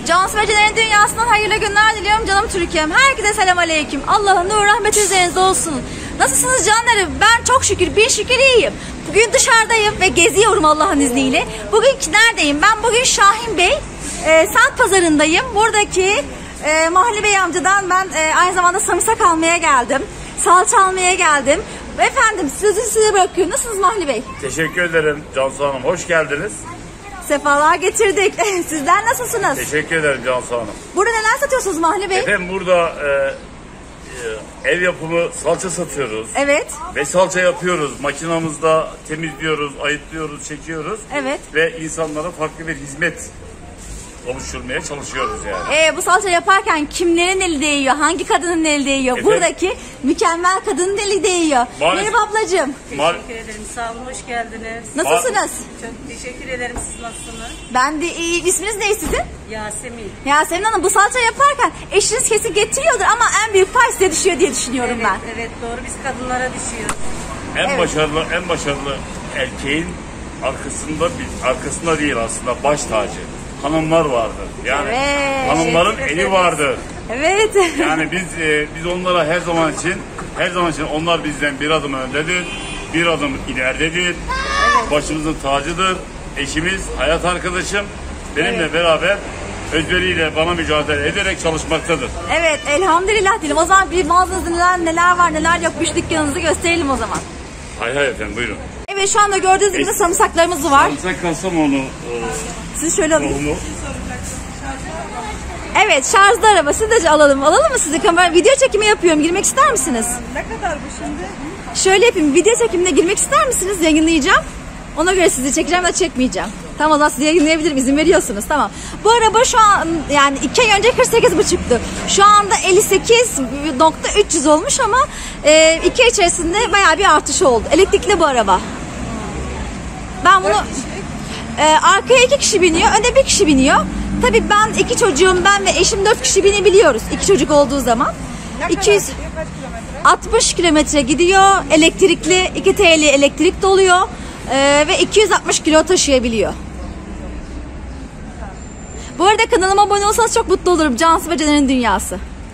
Cansu ve Cener'in dünyasından hayırlı günler diliyorum canım Türkiye'm. Herkese selam aleyküm. Allah'ın nur rahmeti üzerinizde olsun. Nasılsınız canlarım? Ben çok şükür, bin şükür iyiyim. Bugün dışarıdayım ve geziyorum Allah'ın izniyle. Bugün neredeyim? Ben bugün Şahin Bey Saat Pazarı'ndayım. Buradaki Mahli Bey amcadan ben aynı zamanda sarımsak almaya geldim. Salça almaya geldim. Efendim sözü size bırakıyorum. Nasılsınız Mahli Bey? Teşekkür ederim Cansu Hanım. Hoş geldiniz. Sefalar getirdik. Sizler nasılsınız? Teşekkür ederim Cansu Hanım. Burada neler satıyorsunuz Mahli Bey? Efendim burada ev yapımı salça satıyoruz. Evet. Ve salça yapıyoruz. Makinamızda temizliyoruz, ayıtlıyoruz, çekiyoruz. Evet. Ve insanlara farklı bir hizmet oluşturmaya çalışıyoruz yani. Bu salça yaparken kimlerin eli değiyor? Hangi kadının eli değiyor? Efendim? Buradaki mükemmel kadının eli değiyor. Maalesef. Merhaba ablacığım. Teşekkür ederim. Sağ olun. Hoş geldiniz. Nasılsınız? Çok teşekkür ederim. Siz nasılsınız? Ben de iyi. İsminiz ne sizin? Yasemin. Yasemin Hanım, bu salça yaparken eşiniz kesin getiriyordur ama en büyük pay size düşüyor diye düşünüyorum Evet, ben. evet doğru. Biz kadınlara düşüyor. En başarılı erkeğin arkasında değil aslında baş tacı. Hanımlar vardır. Yani Evet. hanımların eli vardır. Evet. Yani biz onlara her zaman için onlar bizden bir adım öndedir, bir adım ileridedir. Evet. Başımızın tacıdır. Eşimiz, hayat arkadaşım benimle beraber özveriyle bana mücadele ederek çalışmaktadır. Evet, elhamdülillah diyelim. O zaman bir mağazanızda neler var, neler yok, dükkanınızı gösterelim o zaman. Hay efendim, buyurun. Evet, şu anda gördüğünüz gibi sarımsaklarımız var. Sarımsak Kastamonu Siz şöyle alın. tohumu. Evet, şarjlı araba. Siz de alalım. Alalım mı sizi? Kamera video çekimi yapıyorum. Girmek ister misiniz? Ne kadar bu şimdi? Şöyle yapayım. Video çekimine girmek ister misiniz? Yayınlayacağım. Ona göre sizi çekeceğim de çekmeyeceğim. Tamam, o zaman sizi yayınlayabilirim. İzin veriyorsunuz. Tamam. Bu araba şu an yani 2 ay önce 48,5'tu. Şu anda 58,300 olmuş ama 2 ay içerisinde bayağı bir artış oldu. Elektrikli bu araba. Ben bunu arkaya 2 kişi biniyor, önde 1 kişi biniyor. Tabii ben 2 çocuğum, ben ve eşim 4 kişi binebiliyoruz. 2 çocuk olduğu zaman. 260 kilometre gidiyor. Elektrikli, 2 TL elektrik doluyor. Ve 260 kilo taşıyabiliyor. Bu arada kanalıma abone olsanız çok mutlu olurum. Cansu ve Cener'in dünyası.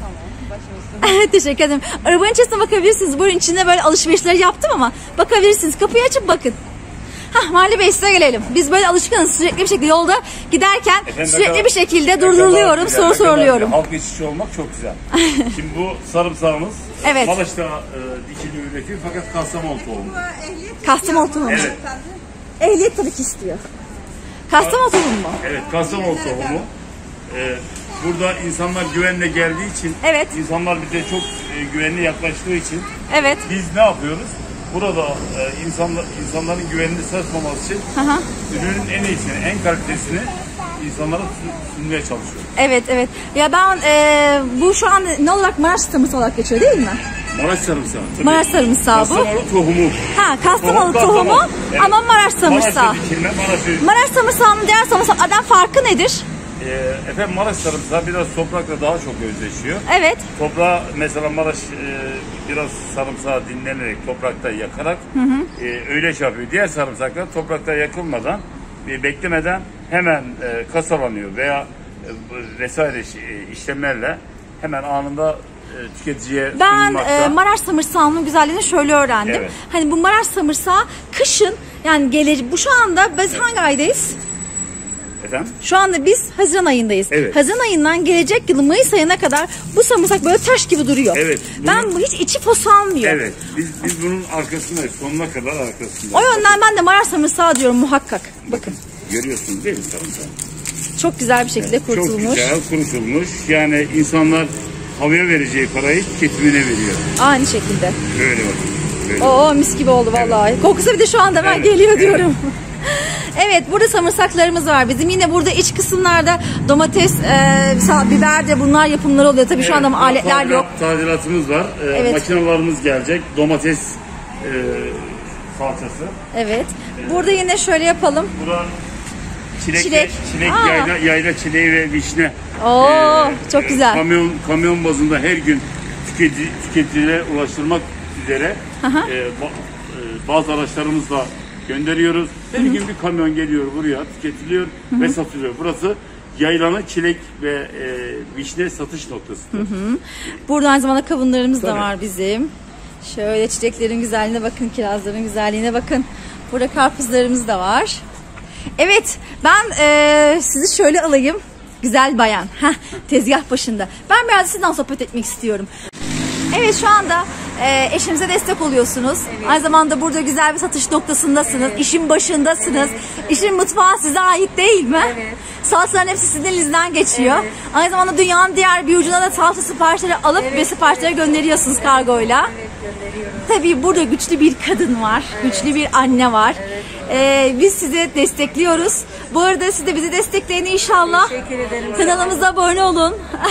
Tamam, teşekkür ederim. Arabanın içerisine bakabilirsiniz. Bunun içinde böyle alışverişleri yaptım ama bakabilirsiniz. Kapıyı açıp bakın. Mahli Bey, size gelelim. Biz böyle alışkanız, sürekli bir şekilde yolda giderken sürekli bir şekilde durduruluyorum, soru soruluyorum. Halk işçi olmak çok güzel. Şimdi bu sarımsağımız Evet. Maraş'ta dikili üretiyor fakat Kastamonu tohumu. Kastamonu tohumu. Evet. Ehliyet tabii ki istiyor. Kastamonu tohumu mu? Evet, Kastamonu tohumu. Burada insanlar güvenle geldiği için, Evet. insanlar bize çok güvenli yaklaştığı için Evet. biz ne yapıyoruz? Burada insanların güvenini sarsmaması için ürünün en iyisini, en kalitesini insanlara sunmaya çalışıyoruz. Evet, evet. Ya ben bu şu an ne olarak Maraş sarımsağı olarak geçiyor değil mi? Maraş sarımsağı. Tabii. Maraş sarımsağı bu. Kastamonu tohumu. Kastamonu tohumu evet. ama Maraş sarımsağı. Maraş'ta dikilme, Maraş sarımsağının diğer sarımsaklardan farkı nedir? Efendim Maraş sarımsağı biraz toprakla daha çok özleşiyor. Evet. Toprağı mesela Maraş biraz sarımsağı dinlenerek toprakta yakarak öyle şey yapıyor. Diğer sarımsaklar toprakta yakılmadan beklemeden hemen kasalanıyor veya vesaire işlemlerle hemen anında tüketiciye sunulmakta. Ben Maraş sarımsağının güzelliğini şöyle öğrendim. Evet. Hani bu Maraş sarımsağı kışın yani gelecek. Bu şu anda biz hangi aydayız? Efendim? Şu anda biz Haziran ayındayız. Evet. Haziran ayından gelecek yıl Mayıs ayına kadar bu sarımsak böyle taş gibi duruyor. Evet. Ben bu hiç içi fosalmıyor. Evet. Biz bunun arkasındayız. Sonuna kadar arkasındayız. O yönden ben de Maraş sarımsağı diyorum muhakkak. Bakın. Görüyorsunuz değil mi sarımsağı? Çok güzel bir şekilde kurutulmuş. Çok güzel kurutulmuş. Yani insanlar havaya vereceği parayı tüketimine veriyor. Aynı şekilde. Böyle bakın. Böyle. Oo, mis gibi oldu vallahi. Evet. Kokusu bir de şu anda ben geliyor diyorum. Evet, burada sarımsaklarımız var. Bizim yine burada iç kısımlarda domates, biber de bunlar yapımları oluyor. Tabii şu anda aletler yok. Tadilatımız var. Makinalarımız gelecek. Domates salçası. Evet. Burada yine şöyle yapalım. Burada çilek yayla çileği ve vişne. Oo, çok güzel. Kamyon bazında her gün tüketicilere ulaştırmak üzere bazı araçlarımızla gönderiyoruz. Her gün bir kamyon geliyor buraya, tüketiliyor ve satılıyor. Burası Yaylanın çilek ve vişne satış noktasıdır. Burada aynı zamanda kavunlarımız da Tabii. var bizim. Şöyle çiçeklerin güzelliğine bakın, kirazların güzelliğine bakın. Burada karpuzlarımız da var. Evet, ben sizi şöyle alayım. Güzel bayan, tezgah başında. Ben biraz sizden sohbet etmek istiyorum. Evet, şu anda eşinize destek oluyorsunuz. Evet. Aynı zamanda burada güzel bir satış noktasındasınız. Evet. İşin başındasınız. Evet. İşin mutfağı size ait değil mi? Evet. Salçaların hepsi sizin elinizden geçiyor. Evet. Aynı zamanda dünyanın diğer bir ucuna da salça siparişleri alıp Evet. ve siparişleri gönderiyorsunuz kargoyla. Evet, gönderiyoruz. Tabii burada güçlü bir kadın var. Güçlü bir anne var. Biz sizi destekliyoruz. Bu arada siz de bizi destekleyin inşallah. Teşekkür ederim. Kanalımıza abone olun.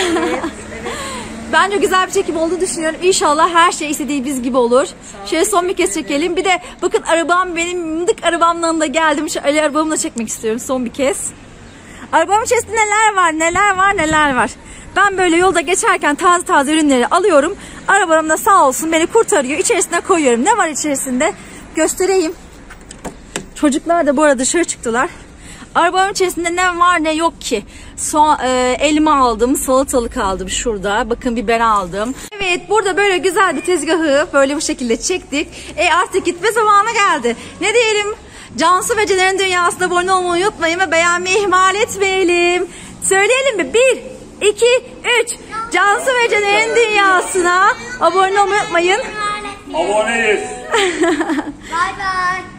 Bence güzel bir çekim olduğunu düşünüyorum. İnşallah her şey istediğimiz gibi olur. Şöyle son bir kez çekelim. Bir de bakın arabam, benim mındık arabamdan da geldim. Şöyle arabamla çekmek istiyorum son bir kez. Arabamın içerisinde neler var. Ben böyle yolda geçerken taze ürünleri alıyorum. Arabam da sağ olsun beni kurtarıyor. İçerisine koyuyorum. Ne var içerisinde? Göstereyim. Çocuklar da bu arada dışarı çıktılar. Arabamın içerisinde ne var ne yok ki. Elma aldım, salatalık aldım şurada. Bakın biber aldım. Evet, burada böyle güzel bir tezgahı böyle bu şekilde çektik. Artık gitme zamanı geldi. Ne diyelim? Cansu ve Cener'in dünyasına abone olmayı unutmayın ve beğenmeyi ihmal etmeyelim. Söyleyelim mi? 1, 2, 3. Cansu ve Cener'in dünyasına abone olmayı unutmayın. Aboneyiz. Bye bye.